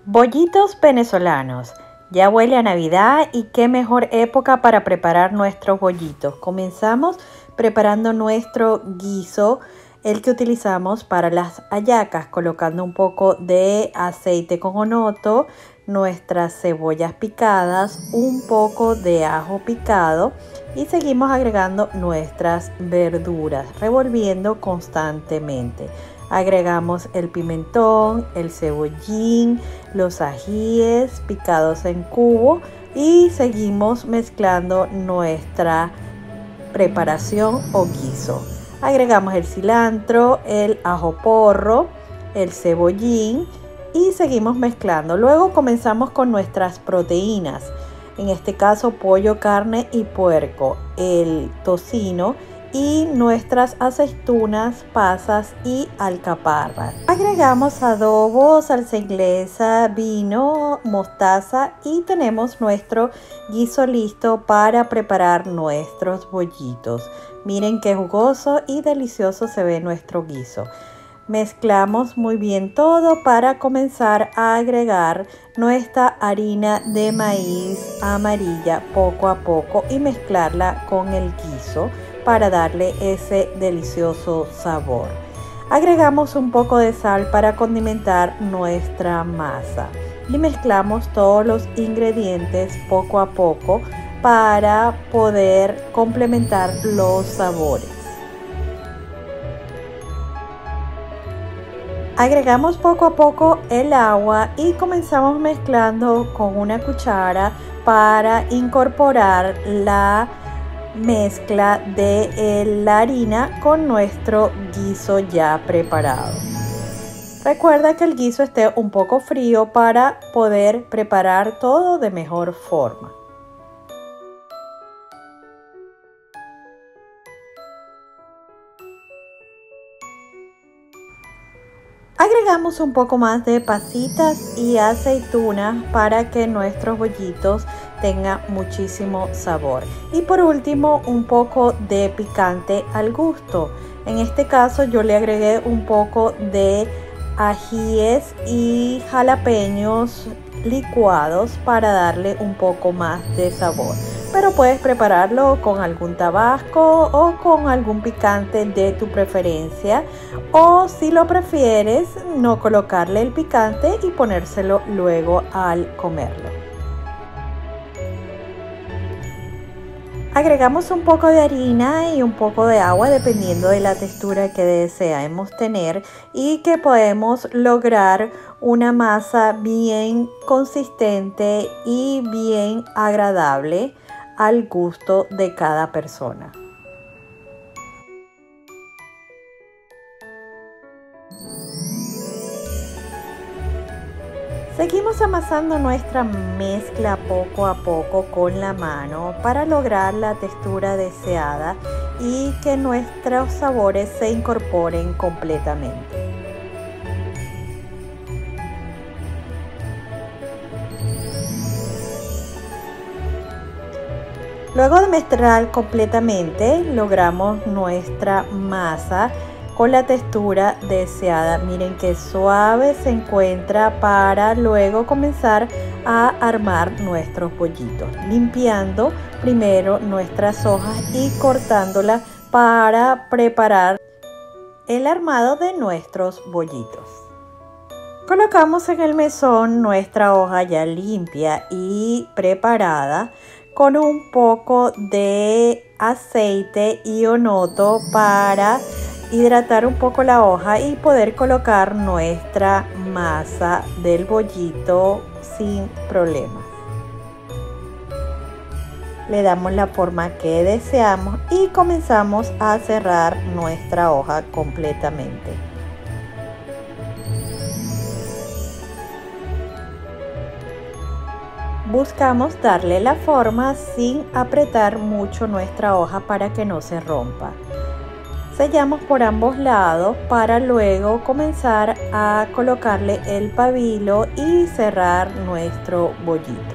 Bollitos venezolanos. Ya huele a Navidad y qué mejor época para preparar nuestros bollitos. Comenzamos preparando nuestro guiso, el que utilizamos para las hallacas, colocando un poco de aceite con onoto, nuestras cebollas picadas, un poco de ajo picado y seguimos agregando nuestras verduras, revolviendo constantemente. Agregamos el pimentón, el cebollín, los ajíes picados en cubo y seguimos mezclando nuestra preparación o guiso. Agregamos el cilantro, el ajo porro, el cebollín y seguimos mezclando. Luego comenzamos con nuestras proteínas, en este caso pollo, carne y puerco, el tocino y nuestras aceitunas, pasas y alcaparras. Agregamos adobo, salsa inglesa, vino, mostaza y tenemos nuestro guiso listo para preparar nuestros bollitos. Miren qué jugoso y delicioso se ve nuestro guiso. Mezclamos muy bien todo para comenzar a agregar nuestra harina de maíz amarilla poco a poco y mezclarla con el guiso para darle ese delicioso sabor. Agregamos un poco de sal para condimentar nuestra masa y mezclamos todos los ingredientes poco a poco para poder complementar los sabores. Agregamos poco a poco el agua y comenzamos mezclando con una cuchara para incorporar la mezcla de la harina con nuestro guiso ya preparado. Recuerda que el guiso esté un poco frío para poder preparar todo de mejor forma. Agregamos un poco más de pasitas y aceitunas para que nuestros bollitos tengan muchísimo sabor. Y por último, un poco de picante al gusto. En este caso yo le agregué un poco de ajíes y jalapeños licuados para darle un poco más de sabor. Pero puedes prepararlo con algún tabasco o con algún picante de tu preferencia, o si lo prefieres no colocarle el picante y ponérselo luego al comerlo. Agregamos un poco de harina y un poco de agua dependiendo de la textura que deseamos tener y que podemos lograr una masa bien consistente y bien agradable al gusto de cada persona. Seguimos amasando nuestra mezcla poco a poco con la mano para lograr la textura deseada y que nuestros sabores se incorporen completamente. Luego de mezclar completamente, logramos nuestra masa con la textura deseada. Miren qué suave se encuentra para luego comenzar a armar nuestros bollitos. Limpiando primero nuestras hojas y cortándolas para preparar el armado de nuestros bollitos. Colocamos en el mesón nuestra hoja ya limpia y preparada, con un poco de aceite y onoto para hidratar un poco la hoja y poder colocar nuestra masa del bollito sin problema. Le damos la forma que deseamos y comenzamos a cerrar nuestra hoja completamente. Buscamos darle la forma sin apretar mucho nuestra hoja para que no se rompa. Sellamos por ambos lados para luego comenzar a colocarle el pabilo y cerrar nuestro bollito.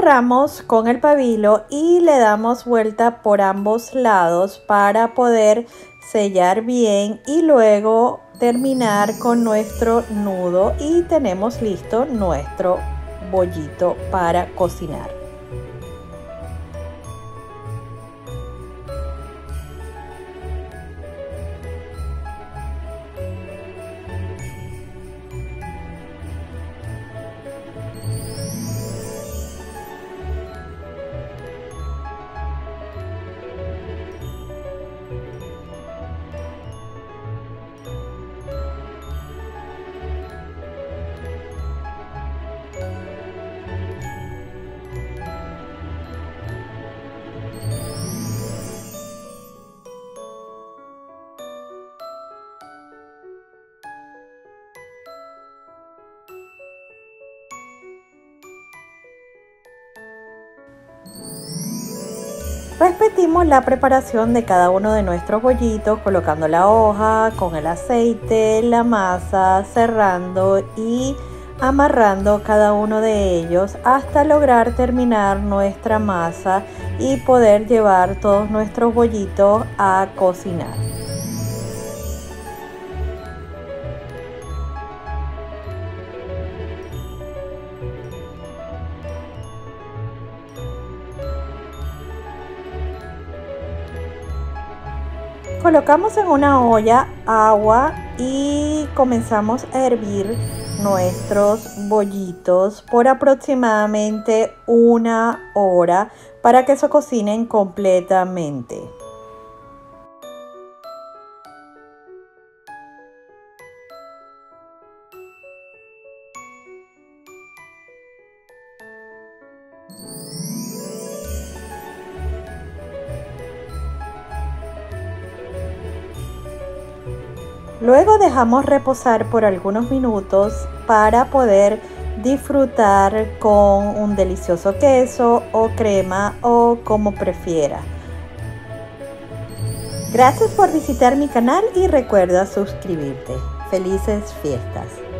amarramos con el pabilo y le damos vuelta por ambos lados para poder sellar bien y luego terminar con nuestro nudo y tenemos listo nuestro bollito para cocinar. Repetimos la preparación de cada uno de nuestros bollitos colocando la hoja con el aceite, la masa, cerrando y amarrando cada uno de ellos hasta lograr terminar nuestra masa y poder llevar todos nuestros bollitos a cocinar. Colocamos en una olla agua y comenzamos a hervir nuestros bollitos por aproximadamente 1 hora para que se cocinen completamente. Luego dejamos reposar por algunos minutos para poder disfrutar con un delicioso queso o crema o como prefiera. Gracias por visitar mi canal y recuerda suscribirte. Felices fiestas.